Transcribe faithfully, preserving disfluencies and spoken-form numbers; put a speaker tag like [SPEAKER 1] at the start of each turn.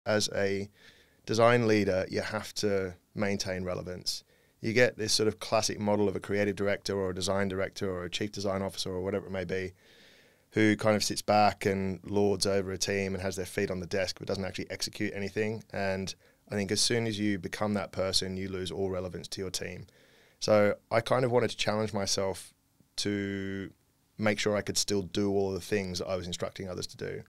[SPEAKER 1] as a design leader, you have to maintain relevance. You get this sort of classic model of a creative director or a design director or a chief design officer or whatever it may be, who kind of sits back and lords over a team and has their feet on the desk but doesn't actually execute anything. And I think as soon as you become that person, you lose all relevance to your team. So I kind of wanted to challenge myself to make sure I could still do all the things that I was instructing others to do.